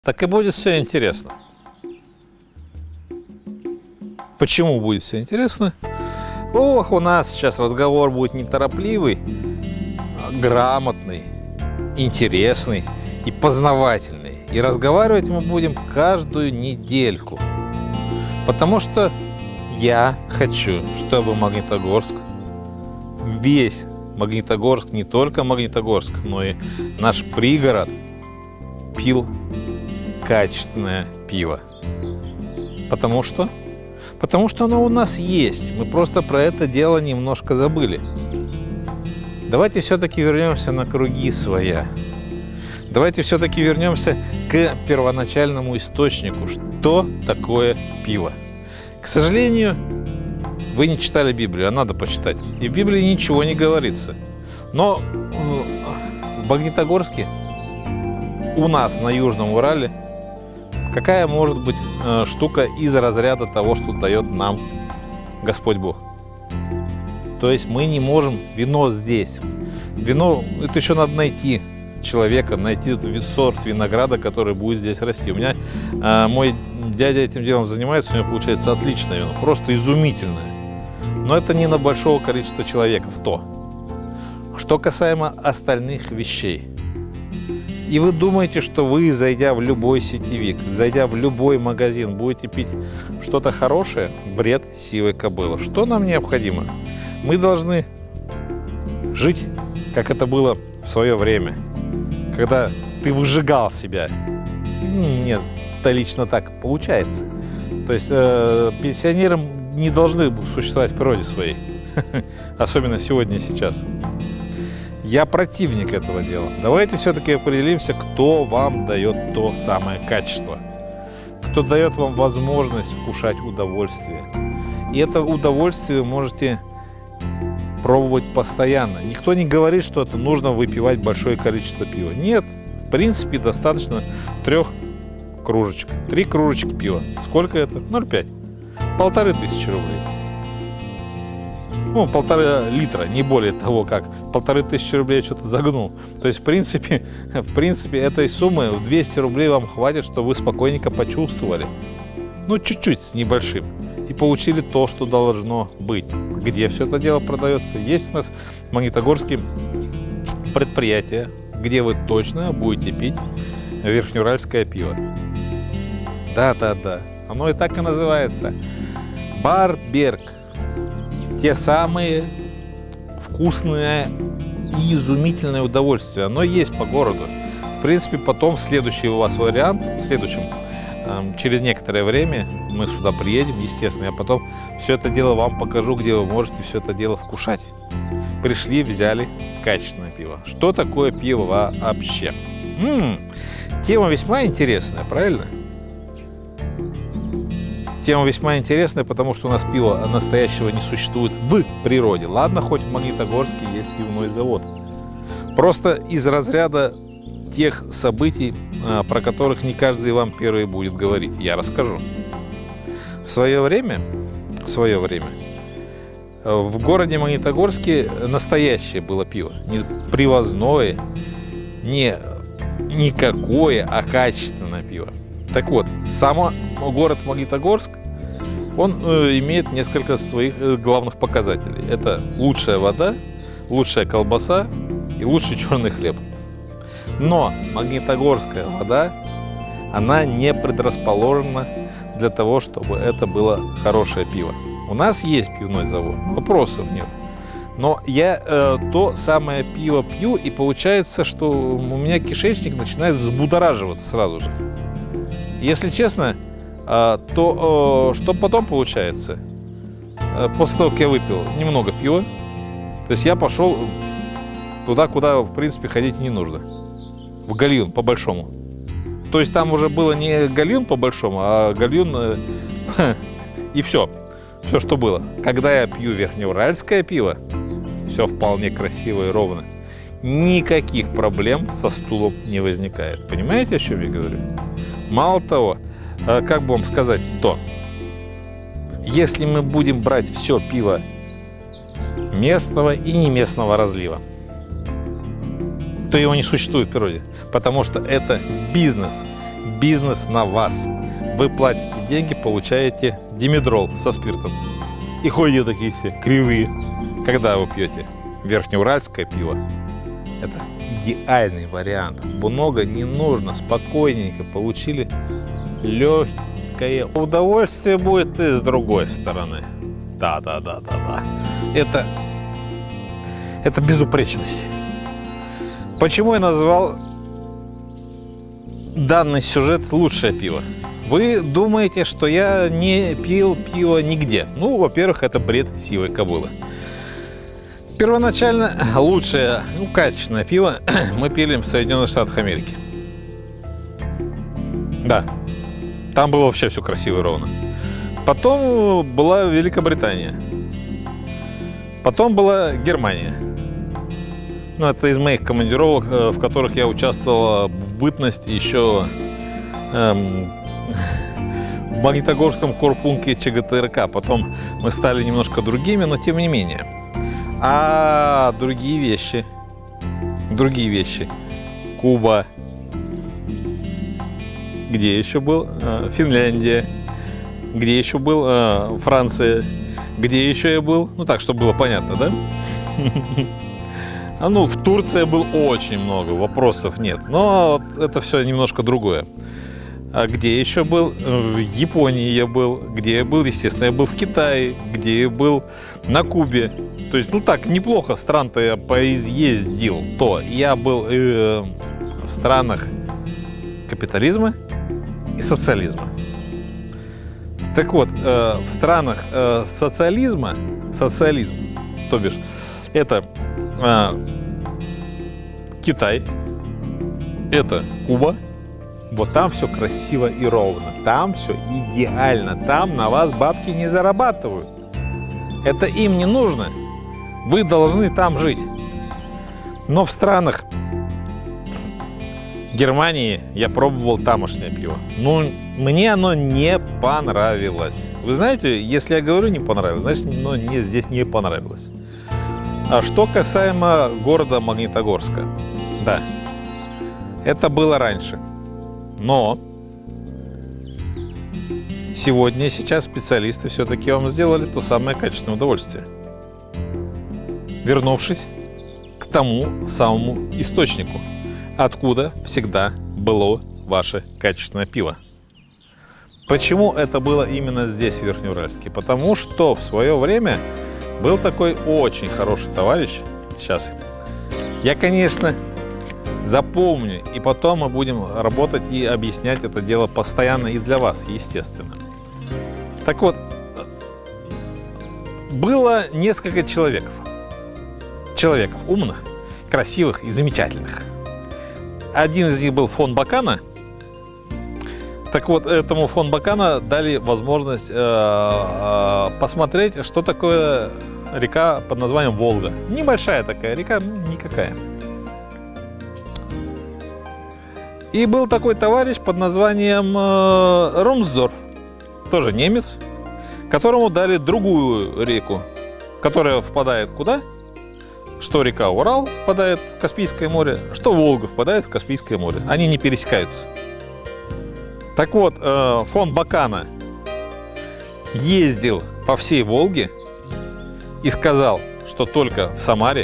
Так и будет все интересно. Почему будет все интересно? Ох, у нас сейчас разговор будет неторопливый, а грамотный, интересный и познавательный. И разговаривать мы будем каждую недельку. Потому что я хочу, чтобы Магнитогорск, весь Магнитогорск, не только Магнитогорск, но и наш пригород пил качественное пиво. Потому что оно у нас есть. Мы просто про это дело немножко забыли. Давайте все-таки вернемся на круги своя. Давайте все-таки вернемся к первоначальному источнику. Что такое пиво? К сожалению, вы не читали Библию, а надо почитать. И в Библии ничего не говорится. Но в Магнитогорске, у нас на Южном Урале, какая может быть штука из разряда того, что дает нам Господь Бог? То есть мы не можем вино здесь. Вино, это еще надо найти человека, найти сорт винограда, который будет здесь расти. У меня мой дядя этим делом занимается, у него получается отличное вино, просто изумительное. Но это не на большого количества человек, в то. Что касаемо остальных вещей. И вы думаете, что вы, зайдя в любой сетевик, зайдя в любой магазин, будете пить что-то хорошее? Бред сивой кобылы. Что нам необходимо? Мы должны жить, как это было в свое время, когда ты выжигал себя. Нет, это лично так получается. То есть пенсионерам не должны существовать в природе своей. Особенно сегодня и сейчас. Я противник этого дела. Давайте все-таки определимся, кто вам дает то самое качество. Кто дает вам возможность вкушать удовольствие. И это удовольствие вы можете пробовать постоянно. Никто не говорит, что это нужно выпивать большое количество пива. Нет, в принципе, достаточно 3 кружечек. 3 кружечки пива. Сколько это? 0,5. 1500 рублей. Ну, 1,5 литра, не более того, как 1500 рублей я что-то загнул. То есть, в принципе, этой суммы в 200 рублей вам хватит, чтобы вы спокойненько почувствовали. Ну, чуть-чуть, с небольшим. И получили то, что должно быть. Где все это дело продается? Есть у нас в Магнитогорске предприятие, где вы точно будете пить верхнеуральское пиво. Да. Оно и так и называется. Бар Берг. Те самые вкусные и изумительное удовольствие. Оно есть по городу. В принципе, потом следующий у вас вариант, в следующем, через некоторое время мы сюда приедем, естественно, я потом все это дело вам покажу, где вы можете все это дело вкушать. Пришли, взяли качественное пиво. Что такое пиво вообще? Тема весьма интересная, правильно? Тема весьма интересная, потому что у нас пива настоящего не существует в природе. Ладно, хоть в Магнитогорске есть пивной завод. Просто из разряда тех событий, про которых не каждый вам первый будет говорить. Я расскажу. В свое время в городе Магнитогорске настоящее было пиво. Не привозное, не никакое, а качественное пиво. Так вот, сам город Магнитогорск, он имеет несколько своих главных показателей. Это лучшая вода, лучшая колбаса и лучший черный хлеб. Но магнитогорская вода, она не предрасположена для того, чтобы это было хорошее пиво. У нас есть пивной завод, вопросов нет. Но я то самое пиво пью, и получается, что у меня кишечник начинает взбудораживаться сразу же. Если честно, то что потом получается? После того, как я выпил немного пива, то есть я пошел туда, куда, в принципе, ходить не нужно. В гальюн по-большому. То есть там уже было не гальюн по-большому, а гальюн и все. Все, что было. Когда я пью верхнеуральское пиво, все вполне красиво и ровно. Никаких проблем со стулом не возникает. Понимаете, о чем я говорю? Мало того, как бы вам сказать, то если мы будем брать все пиво местного и не местного разлива, то его не существует в природе, потому что это бизнес. бизнес на вас. Вы платите деньги, получаете димедрол со спиртом. И ходите такие все кривые. Когда вы пьете верхнеуральское пиво, это идеальный вариант. Много не нужно, спокойненько получили легкое удовольствие будет и с другой стороны. Да. Это безупречность. Почему я назвал данный сюжет «Лучшее пиво»? Вы думаете, что я не пил пиво нигде? Ну, во-первых, это бред сивой кобылы. Первоначально лучшее, качественное пиво мы пили в Соединенных Штатах Америки. Да, там было вообще все красиво и ровно. Потом была Великобритания. Потом была Германия. Ну, это из моих командировок, в которых я участвовал в бытность еще в Магнитогорском корпункте ЧГТРК. Потом мы стали немножко другими, но тем не менее. А другие вещи. Куба. Где еще был? Финляндия. Где еще был? Франция. Где еще я был? Ну так, чтобы было понятно, да? В Турции был очень много, вопросов нет. Но это все немножко другое. А где еще был? В Японии я был. Где я был? Естественно, я был в Китае. Где я был? На Кубе. То есть, так, неплохо стран-то я поизъездил. То я был в странах капитализма и социализма. Так вот, в странах социализм, то бишь, это Китай, это Куба. Вот там все красиво и ровно, там все идеально, там на вас бабки не зарабатывают. Это им не нужно, вы должны там жить. Но в странах Германии я пробовал тамошнее пиво. Мне оно не понравилось. Вы знаете, если я говорю не понравилось, значит, мне здесь не понравилось. А что касаемо города Магнитогорска, да, это было раньше. Но сейчас специалисты все-таки вам сделали то самое качественное удовольствие. Вернувшись к тому самому источнику, откуда всегда было ваше качественное пиво. Почему это было именно здесь, в Верхнеуральске? Потому что в свое время был такой очень хороший товарищ. Сейчас я, конечно, запомню, и потом мы будем работать и объяснять это дело постоянно и для вас, естественно. Так вот, было несколько человеков умных, красивых и замечательных. Один из них был фон Бакана. Так вот, этому фон Бакана дали возможность посмотреть, что такое река под названием Волга. Небольшая такая река, никакая. И был такой товарищ под названием Рамсдорф, тоже немец, которому дали другую реку, которая впадает куда? Что река Урал впадает в Каспийское море, что Волга впадает в Каспийское море. Они не пересекаются. Так вот, фон Бакана ездил по всей Волге и сказал, что только в Самаре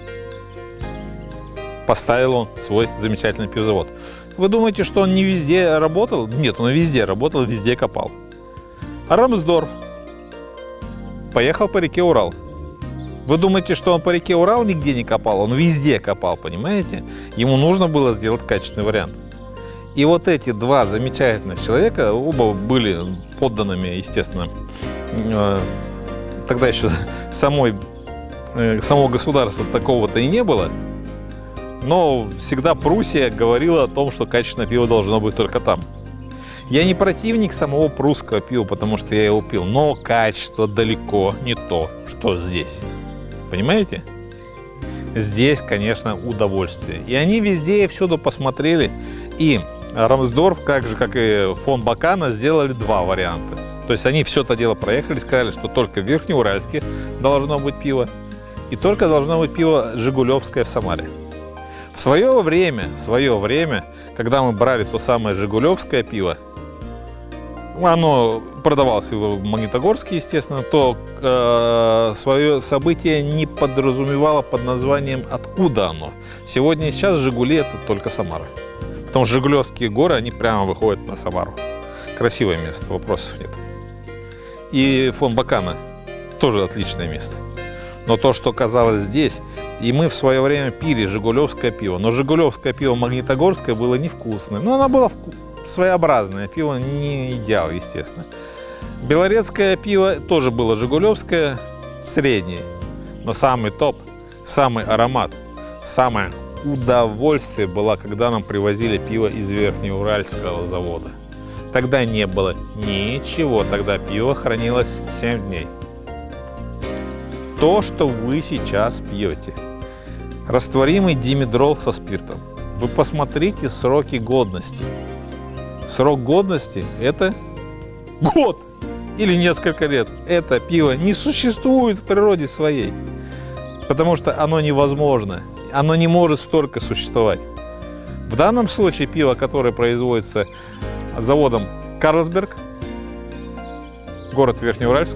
поставил он свой замечательный пивзавод. Вы думаете, что он не везде работал? Нет, он везде работал, везде копал. А Рамсдорф поехал по реке Урал. Вы думаете, что он по реке Урал нигде не копал? Он везде копал, понимаете? Ему нужно было сделать качественный вариант. И вот эти два замечательных человека, оба были подданными, естественно, тогда еще самого государства такого-то и не было, но всегда Пруссия говорила о том, что качественное пиво должно быть только там. Я не противник самого прусского пива, потому что я его пил, но качество далеко не то, что здесь. Понимаете? Здесь, конечно, удовольствие. И они везде и всюду посмотрели. И Рамсдорф, как и фон Бакана, сделали два варианта. То есть они все это дело проехали, сказали, что только в Верхнеуральске должно быть пиво. И только должно быть пиво Жигулевское в Самаре. В свое время, когда мы брали то самое жигулевское пиво, оно продавалось в Магнитогорске, естественно, то свое событие не подразумевало под названием «Откуда оно?». Сегодня и сейчас «Жигули» — это только Самара. Потому что Жигулевские горы, они прямо выходят на Самару. Красивое место, вопросов нет. И фон Бакана тоже отличное место. Но то, что казалось здесь, и мы в свое время пили жигулевское пиво, но жигулевское пиво магнитогорское было невкусное. Но оно было своеобразное, пиво не идеал, естественно. Белорецкое пиво тоже было жигулевское, среднее. Но самый топ, самый аромат, самое удовольствие было, когда нам привозили пиво из Верхнеуральского завода. Тогда не было ничего, тогда пиво хранилось 7 дней. То, что вы сейчас пьете, растворимый димедрол со спиртом. Вы посмотрите сроки годности. Срок годности – это год или несколько лет. Это пиво не существует в природе своей, потому что оно невозможно. Оно не может столько существовать. В данном случае пиво, которое производится заводом Карлсберг, город Верхнеуральск,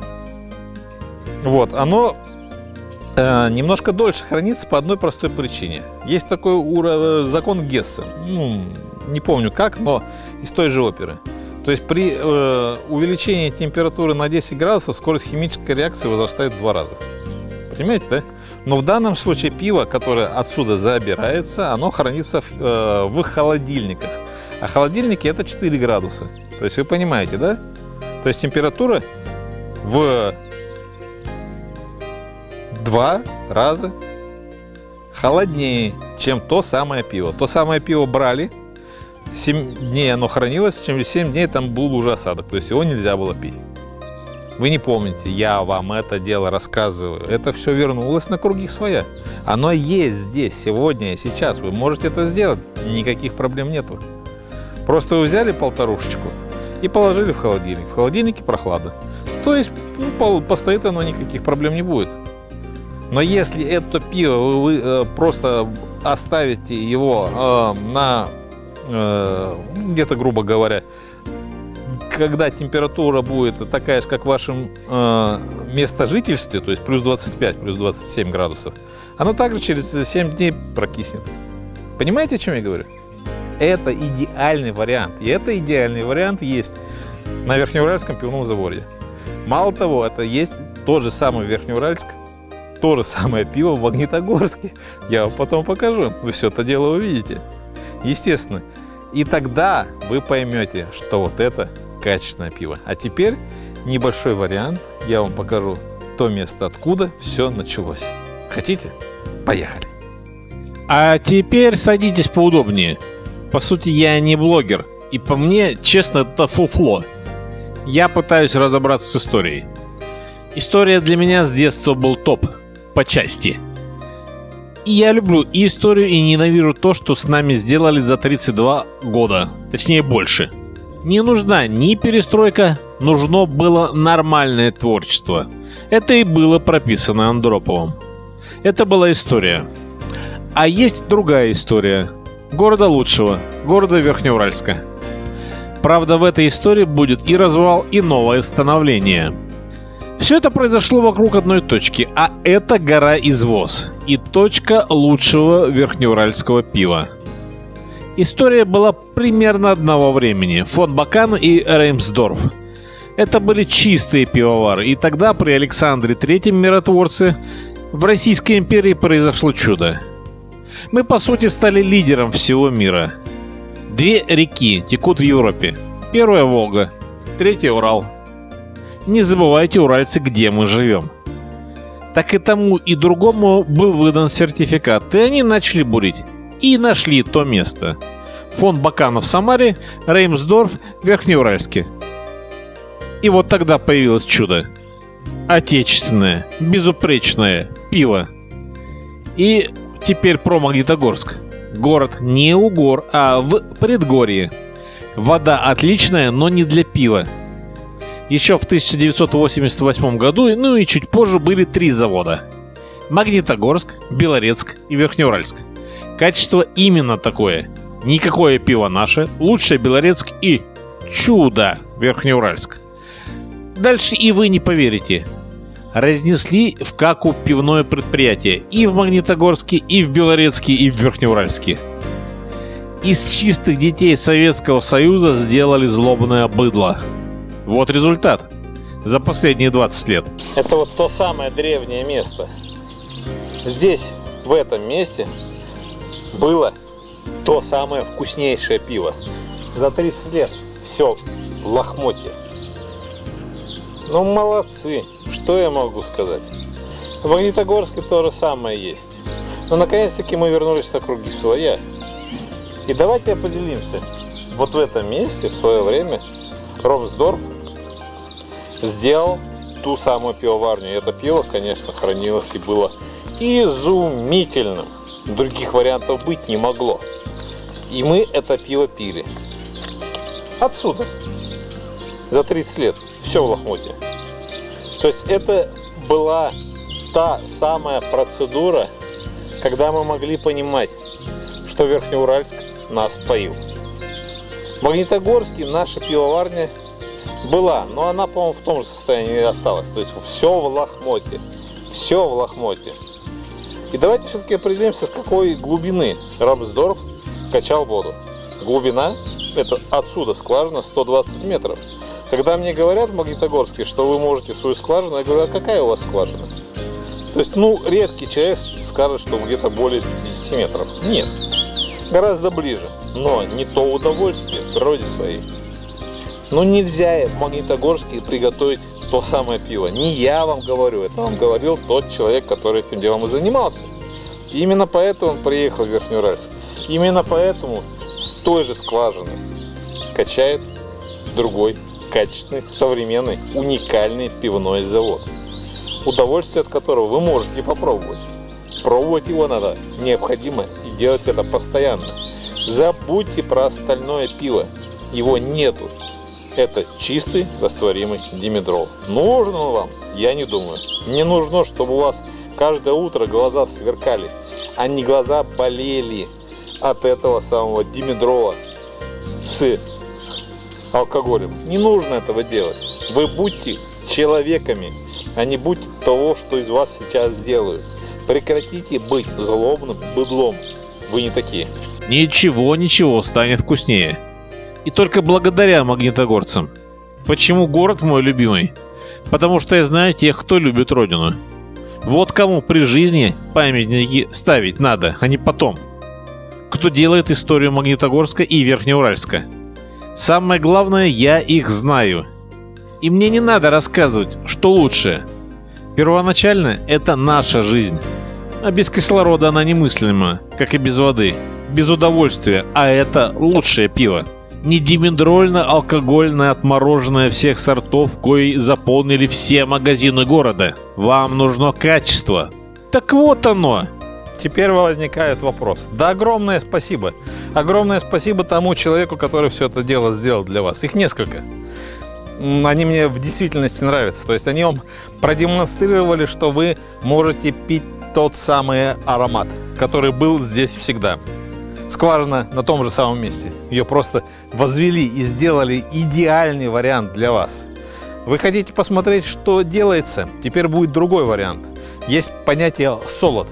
вот, оно немножко дольше хранится по одной простой причине. Есть такой закон Гесса, не помню как, но из той же оперы. То есть при увеличении температуры на 10 градусов скорость химической реакции возрастает в 2 раза. Понимаете, да? Но в данном случае пиво, которое отсюда забирается, оно хранится в холодильниках. А холодильники — это 4 градуса. То есть вы понимаете, да? То есть температура в 2 раза холоднее, чем то самое пиво. То самое пиво брали, 7 дней оно хранилось, через 7 дней там был уже осадок. То есть его нельзя было пить. Вы не помните, я вам это дело рассказываю. Это все вернулось на круги своя. Оно есть здесь, сегодня и сейчас. Вы можете это сделать, никаких проблем нету. Просто вы взяли полторушечку и положили в холодильник. В холодильнике прохлада. То есть постоит оно, никаких проблем не будет. Но если это пиво вы просто оставите его на где-то, грубо говоря, когда температура будет такая же, как в вашем место жительства, то есть плюс 25, плюс 27 градусов, оно также через 7 дней прокиснет. Понимаете, о чем я говорю? Это идеальный вариант. И это идеальный вариант есть на Верхнеуральском пивном заводе. Мало того, это есть тот же самый Верхнеуральск, то же самое пиво в Магнитогорске. Я вам потом покажу. Вы все это дело увидите. Естественно. И тогда вы поймете, что вот это качественное пиво. А теперь небольшой вариант. Я вам покажу то место, откуда все началось. Хотите? Поехали. А теперь садитесь поудобнее. По сути, я не блогер. И по мне, честно, это фуфло. Я пытаюсь разобраться с историей. История для меня с детства был топ. По части. И я люблю и историю, и ненавижу то, что с нами сделали за 32 года. Точнее, больше. Не нужна ни перестройка, нужно было нормальное творчество. Это и было прописано Андроповым. Это была история. А есть другая история. Города лучшего, города Верхнеуральска. Правда, в этой истории будет и развал, и новое становление. Все это произошло вокруг одной точки, а это гора Извоз и точка лучшего верхнеуральского пива. История была примерно одного времени. Фон Бакан и Реймсдорф. Это были чистые пивовары, и тогда при Александре III миротворце в Российской империи произошло чудо. Мы, по сути, стали лидером всего мира. 2 реки текут в Европе. Первая — Волга, третья — Урал. Не забывайте, уральцы, где мы живем. Так и тому, и другому был выдан сертификат, и они начали бурить. И нашли то место. Фон Бакана в Самаре, Реймсдорф в Верхнеуральске. И вот тогда появилось чудо. Отечественное, безупречное пиво. И теперь про Магнитогорск. Город не у гор, а в предгорье. Вода отличная, но не для пива. Еще в 1988 году, ну и чуть позже, были 3 завода. Магнитогорск, Белорецк и Верхнеуральск. Качество именно такое. Никакое пиво наше, лучшее Белорецк и чудо Верхнеуральск. Дальше и вы не поверите. Разнесли в каку пивное предприятие и в Магнитогорске, и в Белорецке, и в Верхнеуральске. Из чистых детей Советского Союза сделали злобное быдло. Вот результат за последние 20 лет. Это вот то самое древнее место. Здесь, в этом месте, было то самое вкуснейшее пиво. За 30 лет все в лохмотье. Ну, молодцы. Что я могу сказать? В Магнитогорске то же самое есть. Но наконец-таки мы вернулись на круги своя. И давайте поделимся. Вот в этом месте в свое время Ромсдорф сделал ту самую пивоварню. И это пиво, конечно, хранилось и было изумительным. Других вариантов быть не могло. И мы это пиво пили. Отсюда. За 30 лет. Все в лохмотье. То есть это была та самая процедура, когда мы могли понимать, что Верхнеуральск нас поил. В Магнитогорске наша пивоварня была, но она, по-моему, в том же состоянии и осталась. То есть все в лохмотье. Все в лохмотье. И давайте все-таки определимся, с какой глубины Ромсдорф качал воду. Глубина, это отсюда скважина 120 метров. Когда мне говорят в Магнитогорске, что вы можете свою скважину, я говорю, а какая у вас скважина? То есть, редкий человек скажет, что где-то более 50 метров. Нет, гораздо ближе. Но не то удовольствие в природе своей. Нельзя в Магнитогорске приготовить то самое пиво. Не я вам говорю, это вам говорил тот человек, который этим делом и занимался. И именно поэтому он приехал в Верхнеуральск. Именно поэтому с той же скважины качает другой качественный, современный, уникальный пивной завод. Удовольствие от которого вы можете попробовать. Пробовать его надо необходимо и делать это постоянно. Забудьте про остальное пиво. Его нету. Это чистый растворимый димедрол. Нужен он вам? Я не думаю. Мне нужно, чтобы у вас каждое утро глаза сверкали, а не глаза болели от этого самого димедрола с алкоголем. Не нужно этого делать. Вы будьте человеками, а не будьте того, что из вас сейчас делают. Прекратите быть злобным быдлом. Вы не такие. Ничего станет вкуснее. И только благодаря магнитогорцам. Почему город мой любимый? Потому что я знаю тех, кто любит родину. Вот кому при жизни памятники ставить надо, а не потом. Кто делает историю Магнитогорска и Верхнеуральска. Самое главное, я их знаю. И мне не надо рассказывать, что лучше. Первоначально это наша жизнь. А без кислорода она немыслима, как и без воды. Без удовольствия, а это лучшее пиво. Не димедрольно-алкогольное отмороженное всех сортов, кои заполнили все магазины города. Вам нужно качество. Так вот оно. Теперь возникает вопрос. Да, огромное спасибо. Огромное спасибо тому человеку, который все это дело сделал для вас. Их несколько. Они мне в действительности нравятся. То есть они вам продемонстрировали, что вы можете пить тот самый аромат, который был здесь всегда. Скважина на том же самом месте. Ее просто возвели и сделали идеальный вариант для вас. Вы хотите посмотреть, что делается? Теперь будет другой вариант. Есть понятие солод.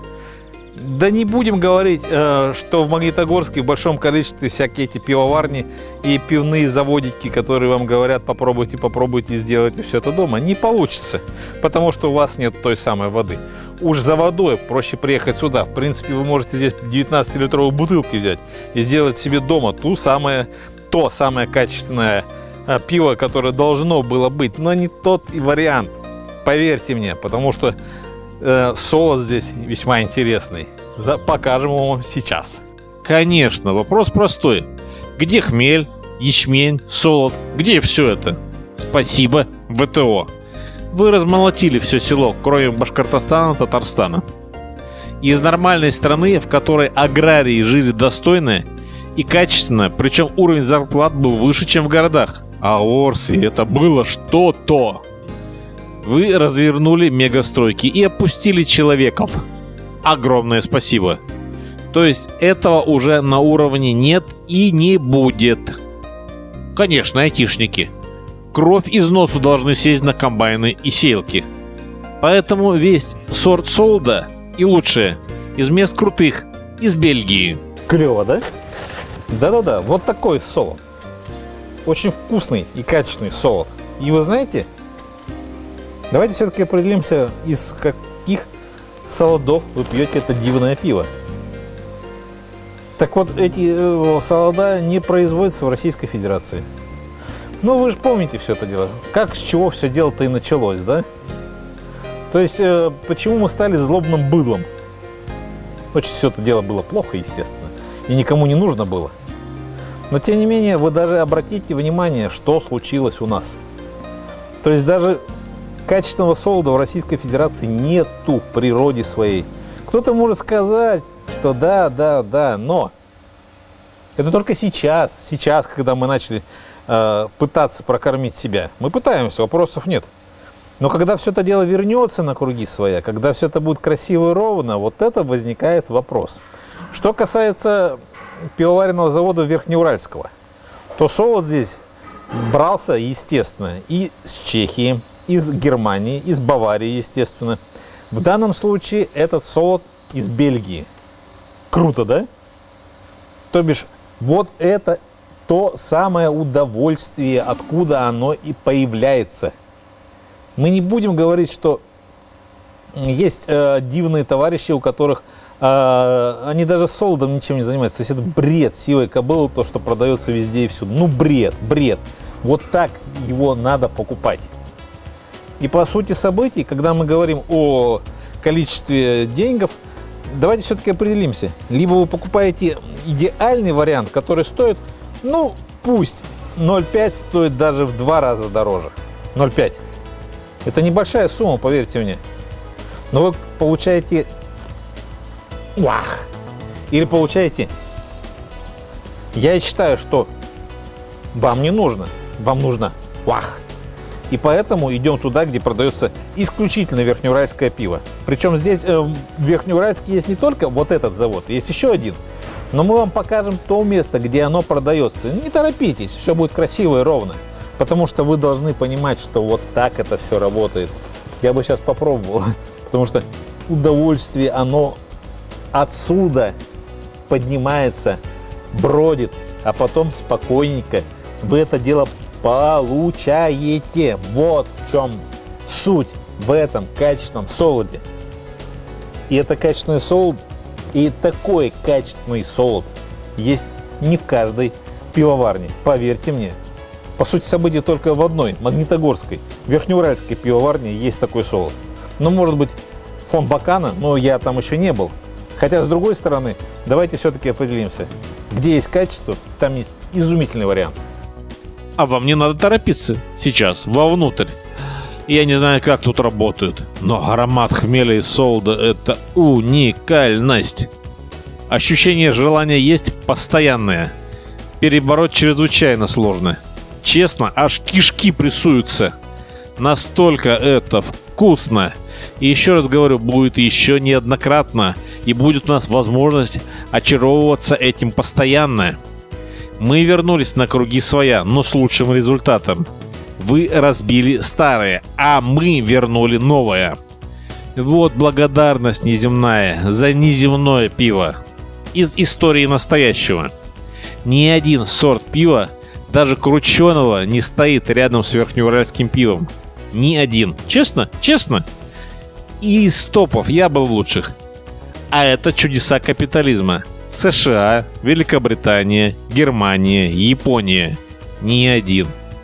Да не будем говорить, что в Магнитогорске в большом количестве всякие эти пивоварни и пивные заводики, которые вам говорят, попробуйте, сделайте все это дома. Не получится, потому что у вас нет той самой воды. Уж за водой проще приехать сюда. В принципе, вы можете здесь 19-литровые бутылки взять и сделать себе дома то самое качественное пиво, которое должно было быть, но не тот вариант. Поверьте мне, потому что солод здесь весьма интересный. Покажем вам сейчас. Конечно, вопрос простой. Где хмель, ячмень, солод? Где все это? Спасибо, ВТО. Вы размолотили все село, кроме Башкортостана, Татарстана. Из нормальной страны, в которой аграрии жили достойно и качественно, причем уровень зарплат был выше, чем в городах. А Орси, это было что-то. Вы развернули мегастройки и опустили человеков. Огромное спасибо. То есть этого уже на уровне нет и не будет. Конечно, айтишники. Кровь из носу должны сесть на комбайны и сеялки. Поэтому весь сорт солода и лучшее из мест крутых, из Бельгии. Клево, да? Да-да-да, вот такой солод. Очень вкусный и качественный солод. И вы знаете, давайте все-таки определимся, из каких солодов вы пьете это дивное пиво. Так вот, эти солода не производятся в Российской Федерации. Ну, вы же помните все это дело. Как, с чего все дело-то и началось, да? То есть, почему мы стали злобным быдлом? Очень все это дело было плохо, естественно. И никому не нужно было. Но, тем не менее, вы даже обратите внимание, что случилось у нас. То есть, даже качественного солода в Российской Федерации нету в природе своей. Кто-то может сказать, что да, но это только сейчас, когда мы начали пытаться прокормить себя. Мы пытаемся, вопросов нет. Но когда все это дело вернется на круги своя, когда все это будет красиво и ровно, вот это возникает вопрос. Что касается пивоваренного завода Верхнеуральского, то солод здесь брался, естественно, и с Чехии, из Германии, из Баварии, естественно. В данном случае этот солод из Бельгии. Круто, да? То бишь, вот это то самое удовольствие, откуда оно и появляется. Мы не будем говорить, что есть дивные товарищи, у которых они даже с солодом ничем не занимаются. То есть это бред сивой кобылы, то, что продается везде и всюду. Ну, бред. Вот так его надо покупать. И по сути событий, когда мы говорим о количестве денег, давайте все-таки определимся. Либо вы покупаете идеальный вариант, который стоит, ну, пусть 0,5 стоит даже в 2 раза дороже. 0,5. Это небольшая сумма, поверьте мне. Но вы получаете вах! Или получаете, я считаю, что вам не нужно, вам нужно вах! И поэтому идем туда, где продается исключительно верхнеуральское пиво. Причем здесь в Верхнеуральске есть не только вот этот завод, есть еще один. Но мы вам покажем то место, где оно продается. Не торопитесь, все будет красиво и ровно. Потому что вы должны понимать, что вот так это все работает. Я бы сейчас попробовал, потому что удовольствие, оно отсюда поднимается, бродит, а потом спокойненько вы это дело получаете. Вот в чем суть в этом качественном солоде. И это качественный солод, и такой качественный солод есть не в каждой пивоварне, поверьте мне. По сути событий только в одной, Магнитогорской, Верхнеуральской пивоварне есть такой солод. Но может быть фон Бакана, но я там еще не был. Хотя с другой стороны, давайте все-таки определимся. Где есть качество, там есть изумительный вариант. А вам не надо торопиться сейчас, вовнутрь. Я не знаю, как тут работают, но аромат хмеля и солода — это уникальность. Ощущение желания есть постоянное. Перебороть чрезвычайно сложно. Честно, аж кишки прессуются. Настолько это вкусно. И еще раз говорю, будет еще неоднократно. И будет у нас возможность очаровываться этим постоянно. Мы вернулись на круги своя, но с лучшим результатом. Вы разбили старое, а мы вернули новое. Вот благодарность неземная за неземное пиво. Из истории настоящего. Ни один сорт пива, даже крученого, не стоит рядом с верхнеуральским пивом. Ни один. Честно? Честно. И из топов я был в лучших. А это чудеса капитализма. США, Великобритания, Германия, Япония. Ни один.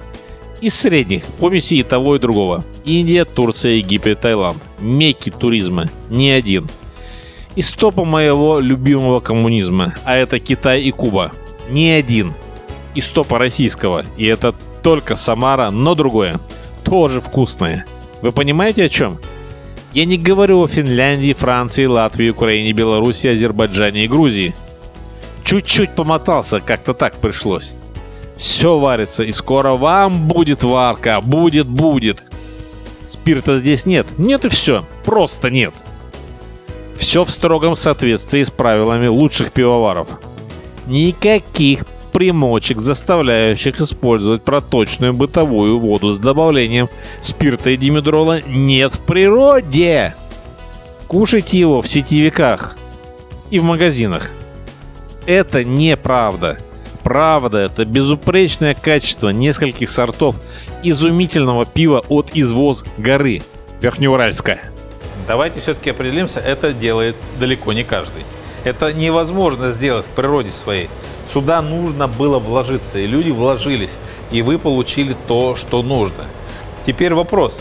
Из средних, помеси и того, и другого. Индия, Турция, Египет, Таиланд. Мекки туризма. Ни один. Из топа моего любимого коммунизма. А это Китай и Куба. Ни один. Из топа российского. И это только Самара, но другое. Тоже вкусное. Вы понимаете, о чем? Я не говорю о Финляндии, Франции, Латвии, Украине, Беларуси, Азербайджане и Грузии. Чуть-чуть помотался, как-то так пришлось. Все варится, и скоро вам будет варка. Будет. Спирта здесь нет. Нет и все. Просто нет. Все в строгом соответствии с правилами лучших пивоваров. Никаких примочек, заставляющих использовать проточную бытовую воду с добавлением спирта и димедрола, нет в природе. Кушайте его в сетевиках и в магазинах. Это неправда. Правда — это безупречное качество нескольких сортов изумительного пива от Извоз горы Верхнеуральска. Давайте все-таки определимся, это делает далеко не каждый. Это невозможно сделать в природе своей. Сюда нужно было вложиться, и люди вложились, и вы получили то, что нужно. Теперь вопрос.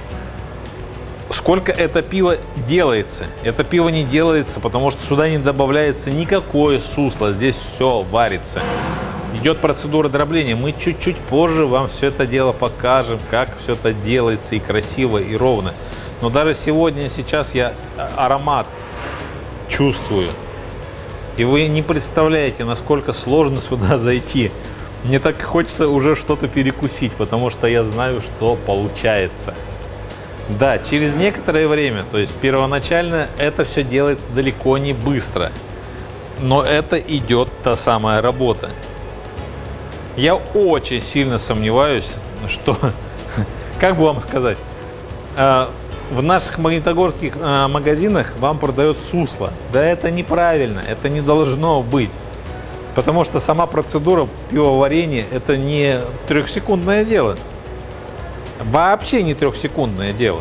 Сколько это пиво делается? Это пиво не делается, потому что сюда не добавляется никакое сусло. Здесь все варится. Идет процедура дробления. Мы чуть-чуть позже вам все это дело покажем, как все это делается и красиво, и ровно. Но даже сегодня, сейчас я аромат чувствую. И вы не представляете, насколько сложно сюда зайти. Мне так хочется уже что-то перекусить, потому что я знаю, что получается. Да, через некоторое время, то есть первоначально это все делается далеко не быстро. Но это идет та самая работа. Я очень сильно сомневаюсь, что, как бы вам сказать, в наших магнитогорских магазинах вам продают сусло. Да это неправильно, это не должно быть. Потому что сама процедура пивоварения — это не трехсекундное дело. Вообще не трехсекундное дело.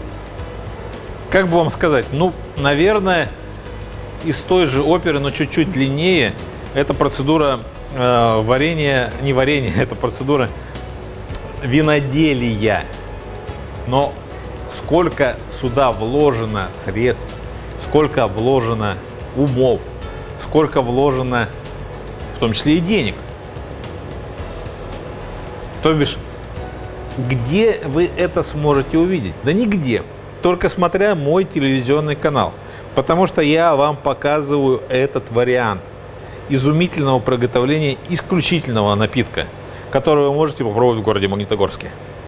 Как бы вам сказать, ну, наверное, из той же оперы, но чуть-чуть длиннее, это процедура варенья, не варенья, это процедура виноделия. Но сколько сюда вложено средств, сколько вложено умов, сколько вложено, в том числе и денег. То бишь, где вы это сможете увидеть? Да нигде. Только смотря мой телевизионный канал. Потому что я вам показываю этот вариант изумительного приготовления исключительного напитка, который вы можете попробовать в городе Магнитогорске.